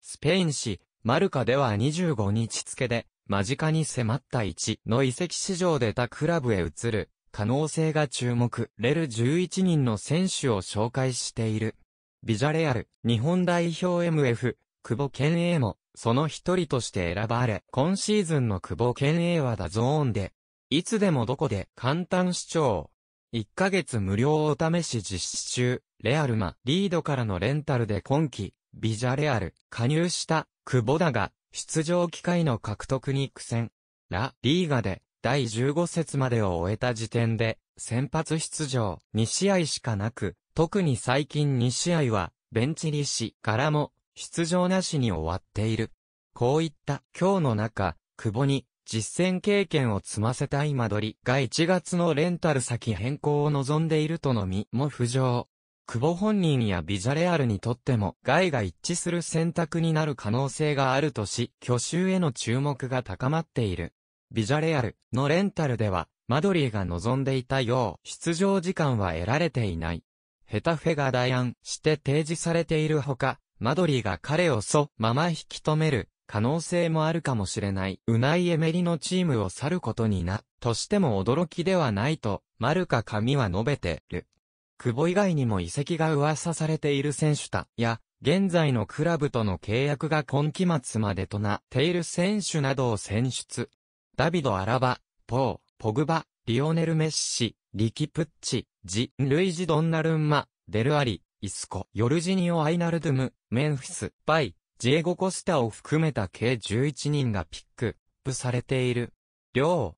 スペイン紙、マルカでは25日付で、間近に迫った1の移籍市場で他クラブへ移る可能性が注目れる11人の選手を紹介している。ビジャレアル、日本代表 MF、久保建英も、その一人として選ばれ、今シーズンの久保建英はダゾーンで、いつでもどこで簡単視聴。1ヶ月無料お試し実施中、レアルマ、リードからのレンタルで今季、ビジャレアル、加入した、久保だが、出場機会の獲得に苦戦。ラ・リーガで、第15節までを終えた時点で、先発出場2試合しかなく、特に最近2試合は、ベンチ入りしからも、出場なしに終わっている。こういった今日の中、久保に実戦経験を積ませたいマドリが1月のレンタル先変更を望んでいるとの見も浮上。久保本人やビジャレアルにとっても外が一致する選択になる可能性があるとし、去就への注目が高まっている。ビジャレアルのレンタルでは、マドリが望んでいたよう出場時間は得られていない。ヘタフェが代案して提示されているほか、マドリが彼をそまま引き止める可能性もあるかもしれない。ウナイエメリのチームを去ることにな、としても驚きではないと、マルカ神は述べてる。久保以外にも移籍が噂されている選手たや、現在のクラブとの契約が今季末までとなっている選手などを選出。ダビド・アラバ、ポグバ、リオネル・メッシ、リキ・プッチ、ルイジ・ドンナルンマ、デルアリ、イスコ、ヨルジニオ・アイナルドゥム、メンフィス、パイ、ジエゴ・コスタを含めた計11人がピックアップされている。両